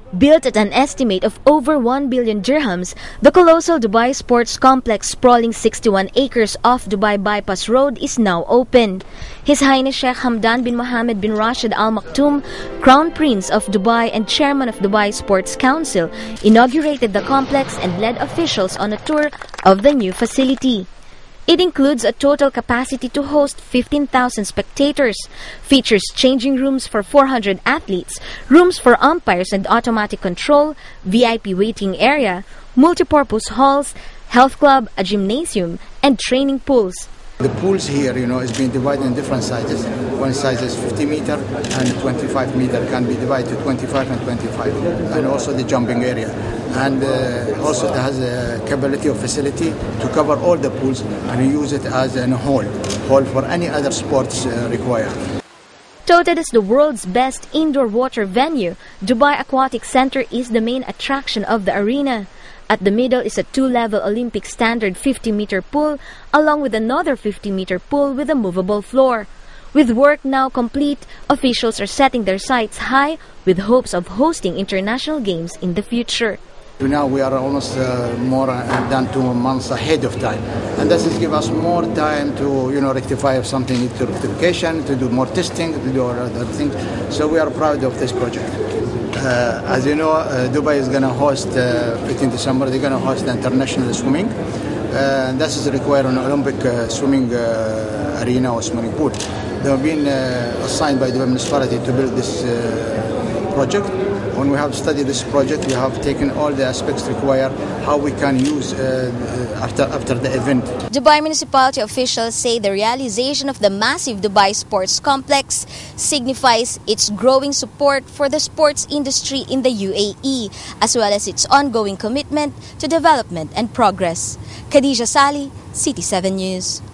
Built at an estimate of over 1 billion dirhams, the colossal Dubai Sports Complex sprawling 61 acres off Dubai Bypass Road is now open. His Highness Sheikh Hamdan bin Mohammed bin Rashid Al Maktoum, Crown Prince of Dubai and Chairman of Dubai Sports Council, inaugurated the complex and led officials on a tour of the new facility. It includes a total capacity to host 15,000 spectators, features changing rooms for 400 athletes, rooms for umpires and automatic control, VIP waiting area, multipurpose halls, health club, a gymnasium, and training pools. The pools here, is being divided in different sizes. One size is 50 meter and 25 meter can be divided to 25 and 25, and also the jumping area. And also it has a capability of facility to cover all the pools and use it as a hall for any other sports required. Touted as the world's best indoor water venue, Dubai Aquatic Center is the main attraction of the arena. At the middle is a two-level Olympic standard 50-meter pool along with another 50-meter pool with a movable floor. With work now complete, officials are setting their sights high with hopes of hosting international games in the future. Now we are almost more than 2 months ahead of time, and this is give us more time to rectify if something needs rectification, to do more testing, to do other things. So we are proud of this project. As you know, Dubai is going to host 15 December. They're going to host the international swimming. This is required an Olympic swimming arena or swimming pool. They have been assigned by the municipality to build this project. When we have studied this project, we have taken all the aspects required, how we can use after the event. Dubai municipality officials say the realization of the massive Dubai Sports Complex signifies its growing support for the sports industry in the UAE, as well as its ongoing commitment to development and progress. Khadija Sali, City 7 News.